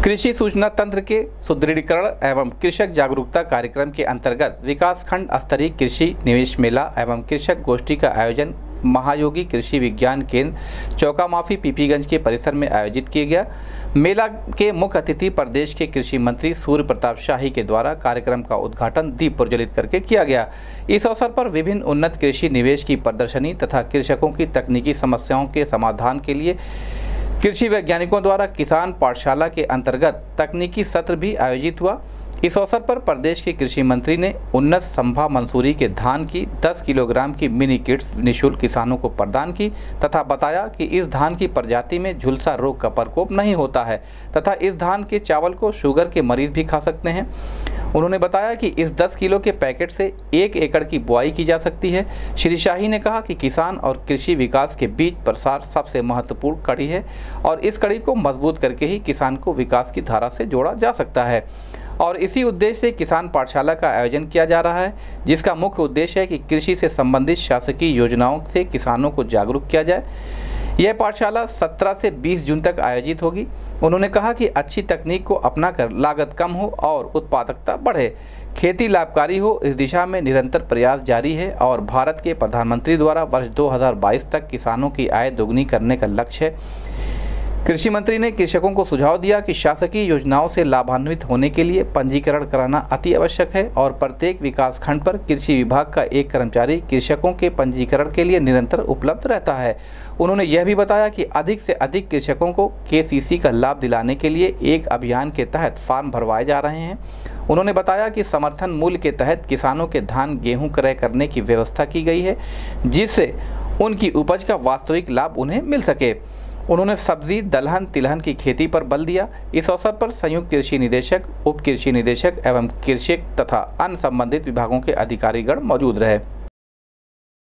कृषि सूचना तंत्र के सुदृढ़ीकरण एवं कृषक जागरूकता कार्यक्रम के अंतर्गत विकासखंड स्तरीय कृषि निवेश मेला एवं कृषक गोष्ठी का आयोजन महायोगी कृषि विज्ञान केंद्र चौकामाफी पीपीगंज के परिसर में आयोजित किया गया। मेला के मुख्य अतिथि प्रदेश के कृषि मंत्री सूर्य प्रताप शाही के द्वारा कार्यक्रम का उद्घाटन दीप प्रज्वलित करके किया गया। इस अवसर पर विभिन्न उन्नत कृषि निवेश की प्रदर्शनी तथा कृषकों की तकनीकी समस्याओं के समाधान के लिए कृषि वैज्ञानिकों द्वारा किसान पाठशाला के अंतर्गत तकनीकी सत्र भी आयोजित हुआ। इस अवसर पर प्रदेश के कृषि मंत्री ने उन्नत संभा मंसूरी के धान की 10 किलोग्राम की मिनी किट्स निःशुल्क किसानों को प्रदान की तथा बताया कि इस धान की प्रजाति में झुलसा रोग का प्रकोप नहीं होता है तथा इस धान के चावल को शुगर के मरीज भी खा सकते हैं। उन्होंने बताया कि इस 10 किलो के पैकेट से 1 एकड़ की बुआई की जा सकती है। श्री शाही ने कहा कि किसान और कृषि विकास के बीच प्रसार सबसे महत्वपूर्ण कड़ी है और इस कड़ी को मजबूत करके ही किसान को विकास की धारा से जोड़ा जा सकता है और इसी उद्देश्य से किसान पाठशाला का आयोजन किया जा रहा है, जिसका मुख्य उद्देश्य है कि कृषि से संबंधित शासकीय योजनाओं से किसानों को जागरूक किया जाए। यह पाठशाला 17 से 20 जून तक आयोजित होगी। उन्होंने कहा कि अच्छी तकनीक को अपनाकर लागत कम हो और उत्पादकता बढ़े, खेती लाभकारी हो, इस दिशा में निरंतर प्रयास जारी है और भारत के प्रधानमंत्री द्वारा वर्ष 2022 तक किसानों की आय दोगुनी करने का लक्ष्य है। कृषि मंत्री ने कृषकों को सुझाव दिया कि शासकीय योजनाओं से लाभान्वित होने के लिए पंजीकरण कराना अति आवश्यक है और प्रत्येक विकास खंड पर कृषि विभाग का एक कर्मचारी कृषकों के पंजीकरण के लिए निरंतर उपलब्ध रहता है। उन्होंने यह भी बताया कि अधिक से अधिक कृषकों को केसीसी का लाभ दिलाने के लिए एक अभियान के तहत फार्म भरवाए जा रहे हैं। उन्होंने बताया कि समर्थन मूल्य के तहत किसानों के धान गेहूं क्रय करने की व्यवस्था की गई है, जिससे उनकी उपज का वास्तविक लाभ उन्हें मिल सके। उन्होंने सब्जी, दलहन, तिलहन की खेती पर बल दिया। इस अवसर पर संयुक्त कृषि निदेशक, उप कृषि निदेशक एवं कृषि तथा अन्य संबंधित विभागों के अधिकारीगण मौजूद रहे।